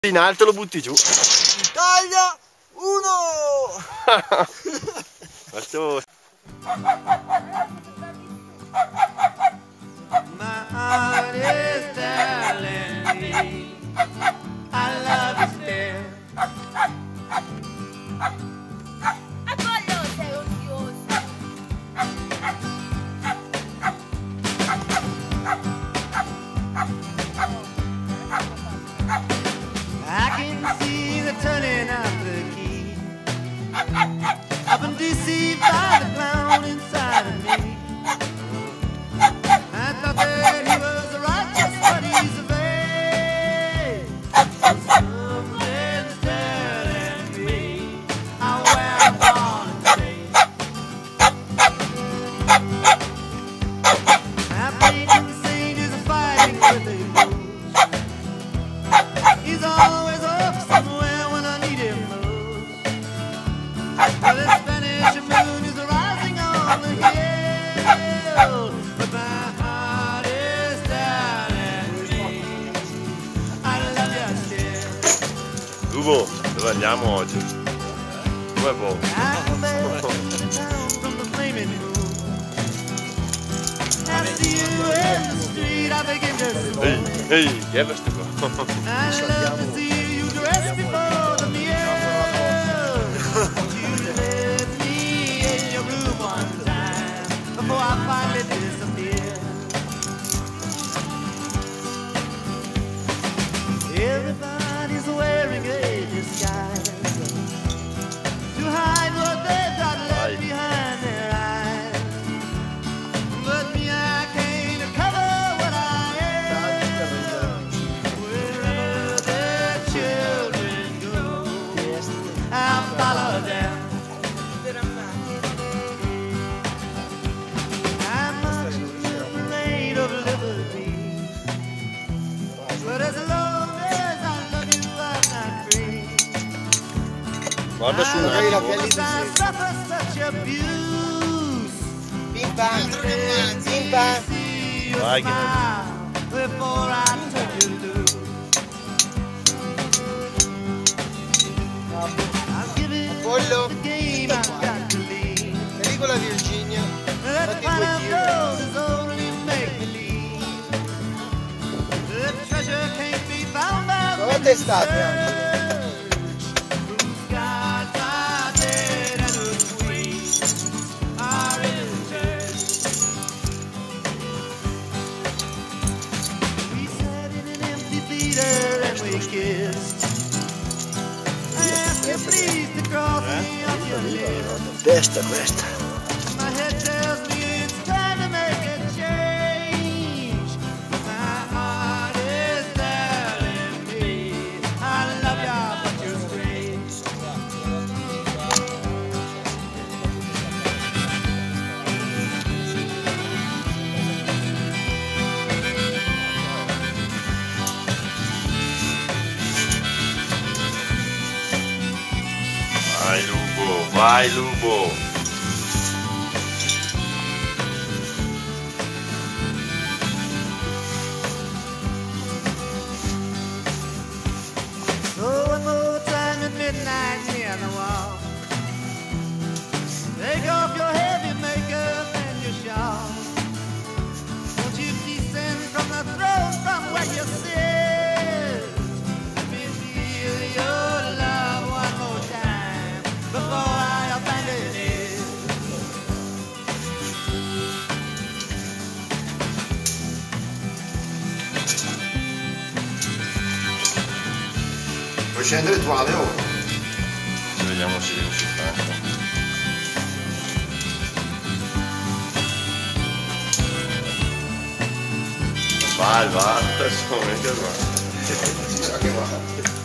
In alto lo butti giù. Italia 1! Questo... My heart is telling me I love you still. A quello sei odioso. I can see the turning of the key. I've been deceived by the clown inside of me. I thought that he was righteous, but he's a vain. Something's telling me where I'm gonna stay. I played to the saint is fighting with the ghost. He's always up somewhere when I need him most. Well, the Spanish moon is rising on the hill, but my heart is telling me I love you still. Ugo, dove andiamo oggi? Dove boh? I fell down from the flaming moon. I see you in the street, I begin to slow. Ehi, chi è questo qua? I love to see you dressed before the meal. You let me in your room one time before I finally disappear. Everybody's wearing a disguise to hide what they've got left behind their eyes. But me, I came to cover what I am. Wherever the children go, I'll follow them. I'm not afraid of liberty, but as long as I love you, I'm not free. Guarda su un Magari la attimo. pelle di I suffer such abuse. Pim pam, pim pam. Vai, che Before I turn you loose, I'll give it Pollo. the game I've got to leave. Lì con la Virginia. That Fatti fun due of tiri. gold is only make believe. The treasure can't be found by Dove the state, search. Whose gods are dead and whose queens are in church. We sat in an empty theater and we kissed. I asked you please to cross me off your list. Testa questa. My head tells me it's time to make a change. My heart is telling me I love you, but you're strange. Vai Lupo, vai Lupo. So one more time at midnight near the wall. Take off your heavy makeup and your shawl. Won't you descend from the throne from where you sit? Let me feel your love one more time before I abandon it. Puoi scendere tu Ale, oh. Ci vediamo se viene su Franco. Va, adesso metti il va. Si sa che va.